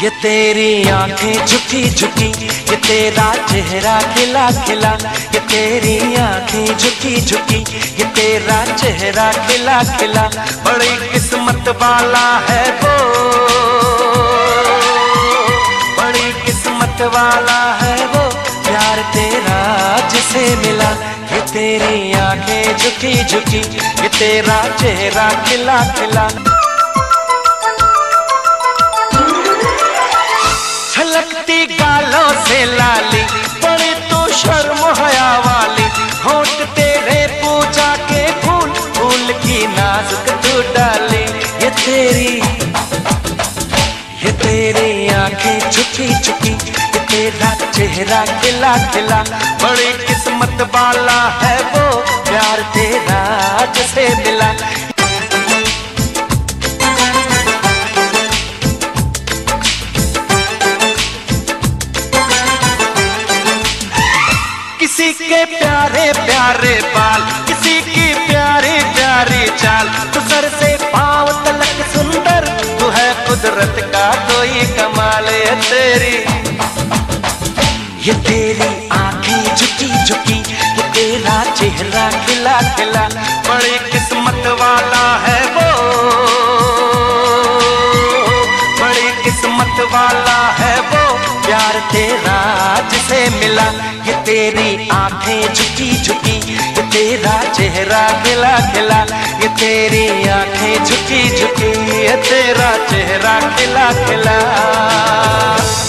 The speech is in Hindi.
ये तेरी आंखें झुकी झुकी, ये तेरा चेहरा खिला खिला। ये तेरी आंखें झुकी झुकी, ये तेरा चेहरा खिला खिला। बड़ी किस्मत वाला है वो, बड़ी किस्मत वाला है वो, प्यार तेरा जिसे मिला। ये तेरी आंखें झुकी झुकी, ये तेरा चेहरा खिला खिला। छलकती गालों से लाली, बड़ी तो शर्म हया वाली। होंठ तेरे पूजा के फूल, फूल की नाजुक तू डाली। ये तेरी आंखें झुकी झुकी, ये तेरा चेहरा खिला खिला। बड़ी किस्मत वाला है वो, प्यार तेरा जिसे मिला। किसी के प्यारे प्यारे बाल, किसी की प्यारी प्यारी चाल। तू सर से पांव तलक सुंदर, तू है कुदरत का कोई कमाल। ये तेरी आंखें झुकी झुकी, ये तेरा चेहरा खिला खिला। बड़ी किस्मत वाला है वो, बड़ी किस्मत वाला है वो, प्यार तेरा जिसे मिला। ये तेरी आंखें झुकी झुकी, ये तेरा चेहरा खिला खिला। ये तेरी आंखें झुकी झुकी, ये तेरा चेहरा खिला खिला।